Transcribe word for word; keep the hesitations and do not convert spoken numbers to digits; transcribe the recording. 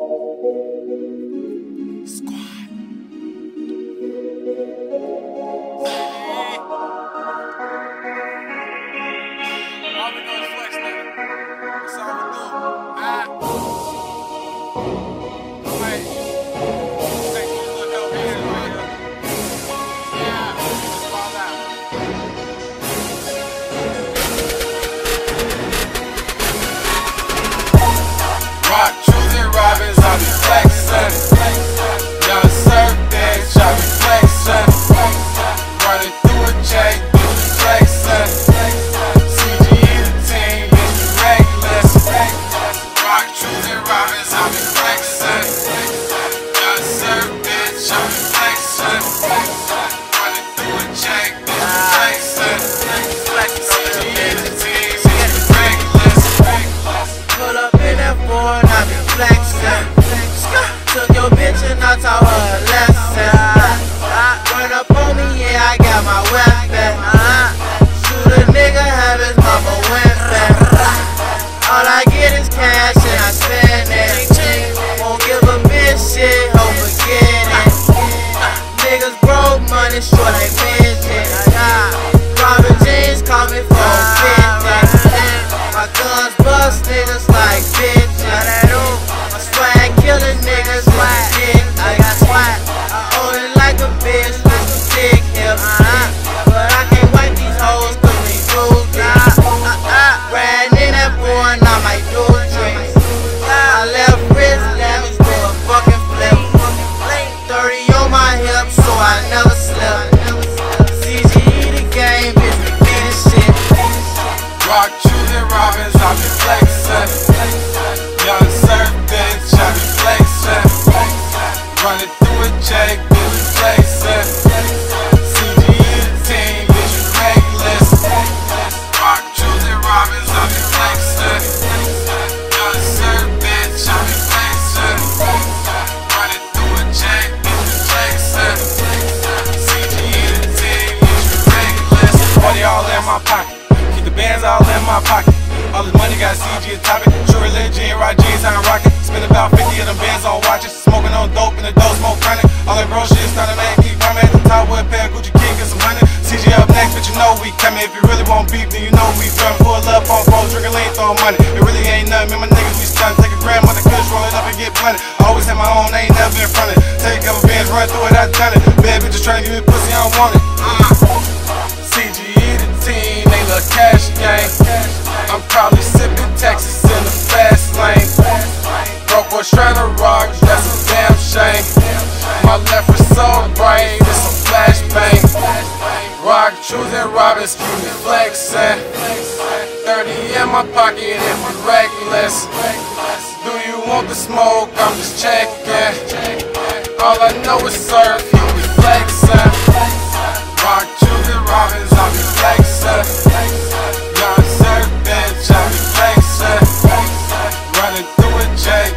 Rock, choosing Robins, I be flexin'. Young surf bitch, I be flexin'. Running through a check, bitch, we flexin'. C G E the team, bitch, we reckless. Rock, choosing Robins, I be flexin'. Young surf bitch, I be flexin'. Running through a check, bitch, we flexin'. C G E the team, bitch, we reckless. Pull up in that Ford, I be flexin'. Took your bitch and I taught her a lesson. Run up on me, yeah, I got my weapon. Shoot a nigga, have his mama whimpin'. All I get is cash and I spend it. Won't give a bitch shit, hope forget it. Niggas broke money, short like midget. Robin Jeans call me for a fifty. My guns bust niggas like bitches. My swag killin' niggas with a dick. I got swag. I own it like a bitch with some dick hips. But I can't wipe these hoes cause we moved it. Ran in that boy and I might do a drink. My left wrist damage to a fucking flip. thirty on my hip so I never slip. C G E the game, bitch, we beat this shit. Rock, choosing Robins, I be flexin'. Young surf bitch, I be flexin'. Running through a check, bitch, we flexin'. C G E the team, bitch, we reckless. Rock, choosing Robins, I be flexin'. Young surf bitch, I be flexin'. Running through a check, bitch, we flexin'. C G E the team, bitch, we reckless. Money all in my pocket. The bands all in my pocket. All this money got C G a topic. True religion, rock jeans, I'm rockin'. Spend about fifty of them bands on watches. Smoking on dope in the dough, smoke chronic. All that bro shit started make keep coming at the top with a pair of Gucci King and some honey. C G up next, but you know we coming. If you really want beef, then you know we drumming. Pull up on phone, drinking lean, throw money. It really ain't nothing, man, my niggas we stuntin'. Take a gram on the kush, roll it up and get blunted. Always have my own, ain't never been fronted. Take a couple bands, run through it, I done it. Bad bitches trying to give me pussy, I don't want it. Uh. C G E the team, they look cash gang. I'm probably sipping Texas in the fast lane. Broke boys trying to rock, that's a damn shame. My left is so bright, it's a flashbang. Rock, choosing Robins, keep me flexin'. thirty in my pocket if you reckless. Do you want the smoke? I'm just checking. All I know is surf, you be flexin'. Rock, choosing Robins, I be flexin'. Young surf bitch, I be flexin'. Running through a check.